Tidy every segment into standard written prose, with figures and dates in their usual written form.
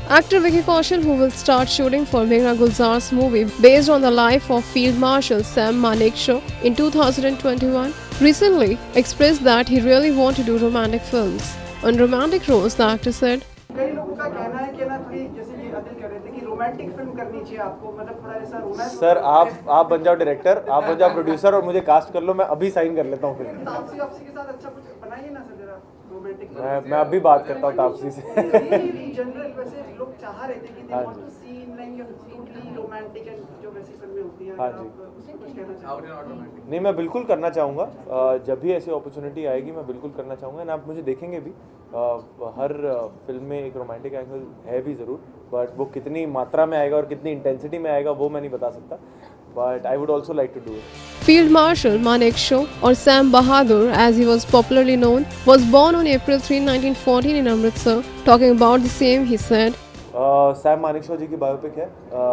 Actor Vicky Kaushal, who will start shooting for Meghna Gulzar's movie based on the life of Field Marshal Sam Manekshaw in 2021, recently expressed that he really wants to do romantic films. On romantic roles, the actor said, कई लोगों का कहना है कि ना थोड़ी जैसे ये अदिल कह रहे थे कि रोमांटिक फिल्म करनी चाहिए आपको, मतलब थोड़ा ऐसा रोमांस। सर आप बन जाओ डायरेक्टर, आप बन जाओ प्रोड्यूसर और मुझे कास्ट कर लो, मैं अभी साइन कर लेता हूँ फिल्म। तापसी आपसी के साथ अच्छा कुछ बनाइए ना सर, जरा रोमांटिक। मैं अभी बात करता हूँ तापसी से। जनरल वैसे लोग चाह रहे थे कि they want to see like totally romantic and जो वैसी फिल्में होती हैं। हाँ जी, कुछ कहना चाहोगे? नहीं मैं बिल्कुल करना चाहूँगा, जब भी ऐसी अपॉर्चुनिटी आएगी मैं बिल्कुल करना चाहूँगा। एंड आप मुझे देखेंगे भी, हर फिल्म में एक रोमांटिक एंगल है भी ज़रूर, बट वो कितनी मात्रा में आएगा और कितनी इंटेंसिटी में आएगा वो मैं नहीं बता सकता, but I would also like to do it. Field Marshal Manekshaw, or Sam Bahadur as he was popularly known, was born on April 3, 1914 in Amritsar. Talking about the same, he said, Sam Manekshaw ji की biopic है,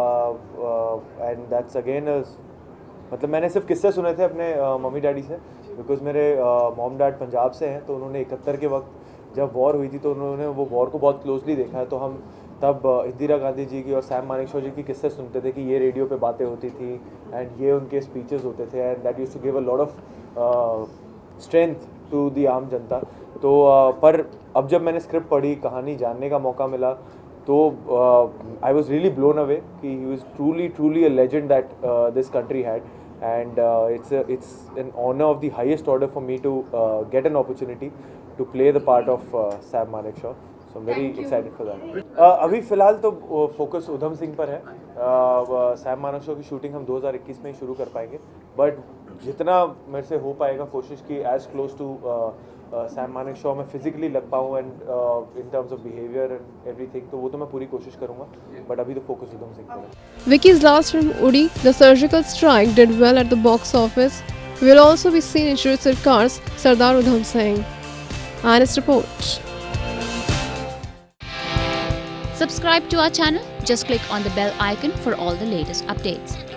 and that's again मतलब मैंने सिर्फ किस्से सुने थे अपने mummy daddy से, बिकॉज मेरे मॉम डैड पंजाब से हैं, तो उन्होंने 71 के वक्त जब वॉर हुई थी तो उन्होंने वो वॉर को बहुत क्लोजली देखा है। तो हम तब इंदिरा गांधी जी की और सैम मानेकशॉ जी की किस्से सुनते थे कि ये रेडियो पे बातें होती थी एंड ये उनके स्पीचेस होते थे, and that used to give a lot of strength to the आम जनता। तो पर अब जब मैंने स्क्रिप्ट पढ़ी, कहानी जानने का मौका मिला, तो I was really blown away कि he was truly a legend that this country had, and it's an honor of the highest order for me to get an opportunity to play the part of Sam Manekshaw, so I'm very excited for that. अभी फ़िलहाल तो focus Udham Singh पर है। Sam Manekshaw की shooting हम 2021 में ही शुरू कर पाएंगे, बट जितना मेरे से हो पाएगा कोशिश की as close to Sam Manekshaw मैं फिजिकली लग पाऊँ and in terms of behaviour and everything, तो वो तो मैं पूरी कोशिश करूँगा, बट अभी तो फोकस उधम सिंह पर है। Vicky's last film, Udi, The Surgical Strike, did well at the box office. Will also be seen in Shoojit Sircar's Sardar Udham Singh. Honest report. Subscribe to our channel. Just click on the bell icon for all the latest updates.